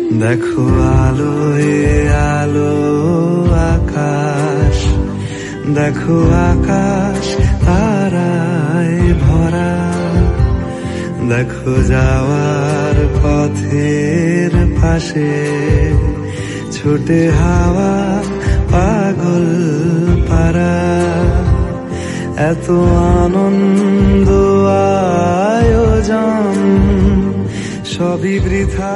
দেখো আলোয় আলো আকাশ, দেখো আকাশ তারায় ভরা, দেখো যাওয়ার পথের পাশে ছোটে হাওয়া পাগল পারা। এত আনন্দ আয়োজন সবই বৃথা।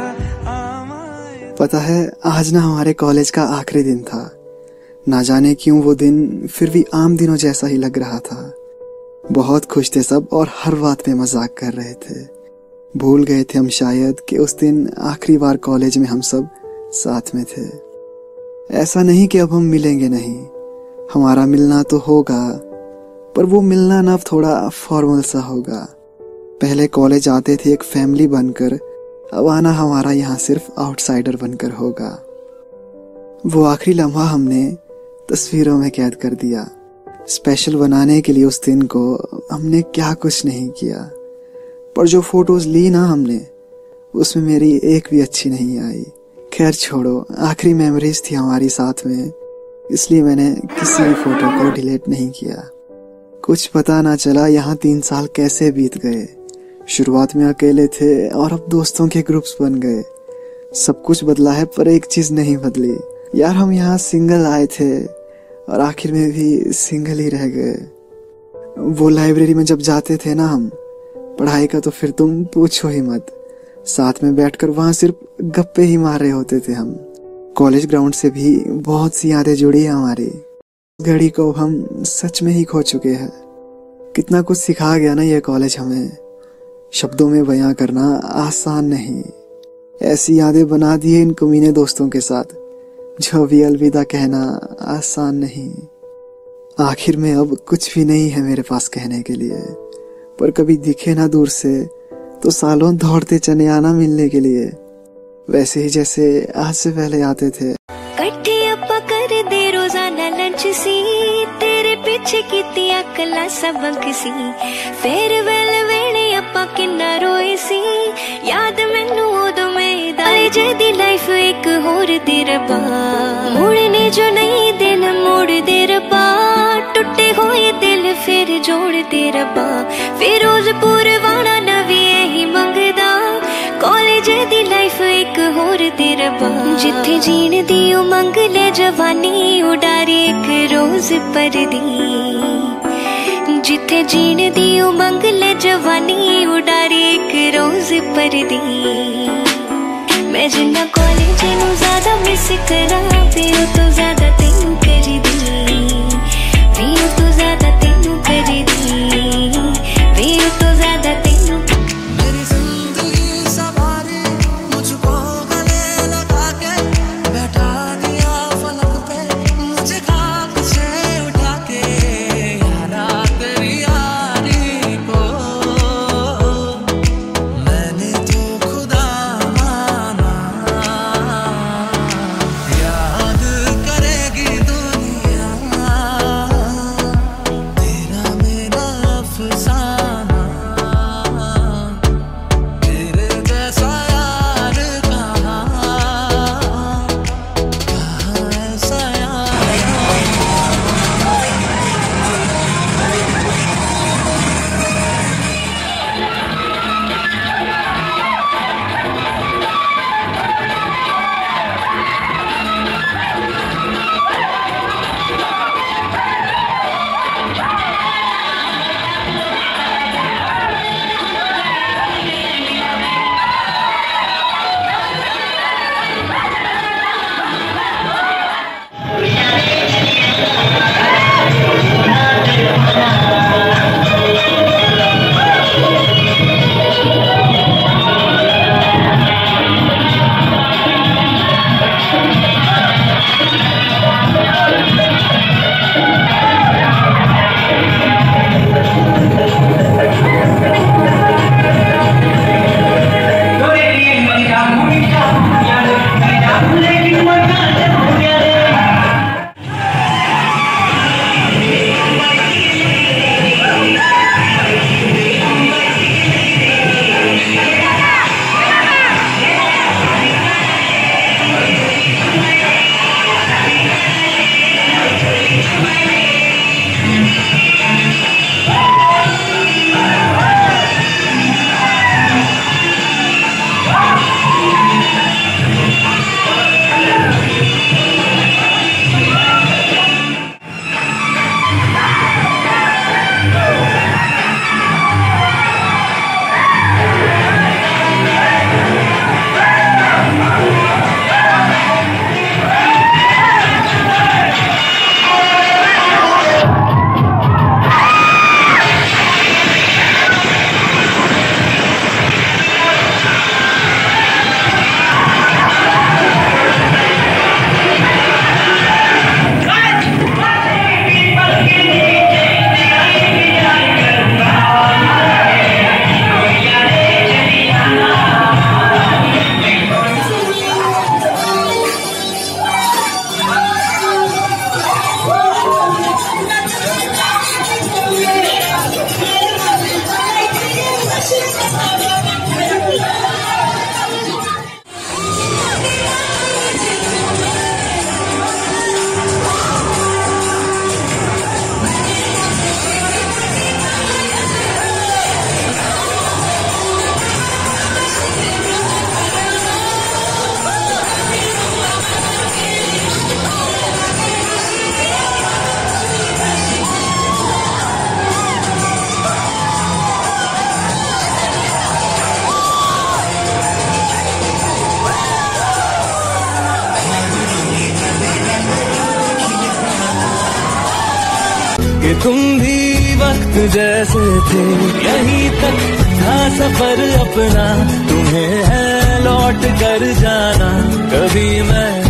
पता है आज ना हमारे कॉलेज का आखिरी दिन था। ना जाने क्यों वो दिन फिर भी आम दिनों जैसा ही लग रहा था। बहुत खुश थे सब और हर बात पे मजाक कर रहे थे। भूल गए थे हम शायद कि उस दिन आखिरी बार कॉलेज में हम सब साथ में थे। ऐसा नहीं कि अब हम मिलेंगे नहीं, हमारा मिलना तो होगा, पर वो मिलना ना थोड़ा फॉर्मल सा होगा। पहले कॉलेज आते थे एक फैमिली बनकर, अब आना हमारा यहाँ सिर्फ आउटसाइडर बनकर होगा। वो आखिरी लम्हा हमने तस्वीरों में कैद कर दिया। स्पेशल बनाने के लिए उस दिन को हमने क्या कुछ नहीं किया, पर जो फोटोज ली ना हमने उसमें मेरी एक भी अच्छी नहीं आई। खैर छोड़ो, आखिरी मेमोरीज थी हमारी साथ में, इसलिए मैंने किसी भी फोटो को डिलीट नहीं किया। कुछ पता ना चला यहाँ 3 साल कैसे बीत गए। शुरुआत में अकेले थे और अब दोस्तों के ग्रुप्स बन गए। सब कुछ बदला है पर एक चीज नहीं बदली यार, हम यहाँ सिंगल आए थे और आखिर में भी सिंगल ही रह गए। वो लाइब्रेरी में जब जाते थे ना हम, पढ़ाई का तो फिर तुम पूछो ही मत। साथ में बैठकर वहाँ सिर्फ गप्पे ही मार रहे होते थे हम। कॉलेज ग्राउंड से भी बहुत सी यादें जुड़ी है हमारी। घड़ी को हम सच में ही खो चुके हैं। कितना कुछ सिखा गया ना ये कॉलेज हमें, शब्दों में बयां करना आसान नहीं। ऐसी यादें बना दी है इन कमीने दोस्तों के साथ, जो भी अलविदा कहना आसान नहीं। आखिर में अब कुछ भी नहीं है मेरे पास कहने के लिए, पर कभी दिखे ना दूर से तो सालों दौड़ते चले आना मिलने के लिए, वैसे ही जैसे आज से पहले आते थे। कट्ठे अपा कर दे रोजाना लंच सी, तेरे पीछे कीतियां कला सबक सी। फेयरवेल वेले अपा किन्ना रोए सी, याद मैनू उदों में कॉलेज दी लाइफ एक होर दी रब्बा। मुड़ने जो नहीं दिन मोड़ दे रब्बा, टुटे हुए दिल फिर जोड़ दे रब्बा। फिरोजपुर वाला नवी यही मंगदा, कॉलेज दी लाइफ एक होर दी रब्बा। जिथे जीण दी उमंग ले जवानी उडारी एक रोज पर दी। जिथे जीण दी उमंग ले जवानी उडारी एक रोज पर दी। मैं जिन्ना कॉलेज नू ज्यादा मिस करा, फिर तो ज्यादा तेनू करी दी। फिर तो ज्यादा तेनू करी दी। फिर तो ज्यादा तेनू। मेरी जिंदगी सवारी मुझको गले लगा के बैठा दिया फलक पे, मुझे खाक से उठा के यारा तेरी यारी को मैंने तो खुदा माना। याद करे तुम भी वक्त जैसे थे, यहीं तक था सफर अपना, तुम्हें है लौट कर जाना, कभी मैं